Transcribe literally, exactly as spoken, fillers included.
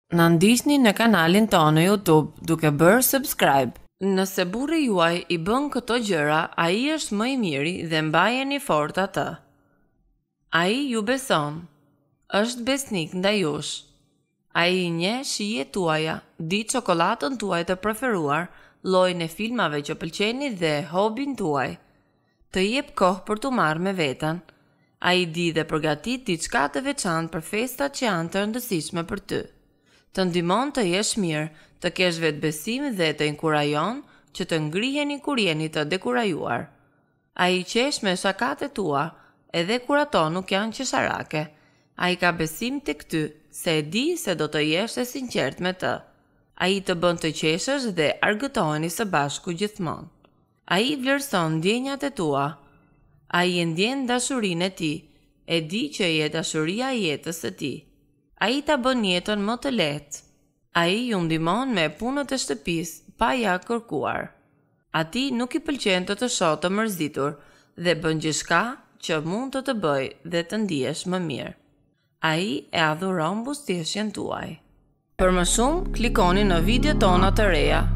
Na ndiqni në kanalin tonë YouTube duke bërë subscribe. Nëse burri juaj i bën këto gjëra, ai është më i miri dhe mbajeni fort atë. Ai ju beson, është besnik ndaj jush. Ai i njeh shijet tuaja, di çokoladën tuaj të preferuar, llojin e filmave që pëlqeni dhe hobin tuaj. Të jep kohë për t'u marrë me veten. Ai di dhe përgatit diçka të veçantë për festat që janë të rëndësishme për ty. Të ndihmon të jesh mirë, të kesh vetbesim dhe të inkurajon që të ngriheni kur jeni të dekurajuar. Ai qesh me shakat e tua, edhe kur ato nuk janë qesharake. Ai ka besim tek ty, se e di se do të jesh e sinqert me të. Ai të bën të qeshësh dhe argëtoheni së bashku gjithmonë. Ai vlerëson ndjenjat e tua. Ai e ndjen dashurinë e ti, e di që je dashuria e jetës së tij. Ai ta bën jetën më të lehtë. Ai ju ndihmon me punët e shtëpisë pa ja kërkuar. Atij nuk i pëlqen të të shohë të mërzitur dhe bën gjithçka që mund të të bëjë dhe të ndihesh më mirë. Ai e adhuron buzëqeshjen tuaj. Për më shumë, klikoni në videot tona të reja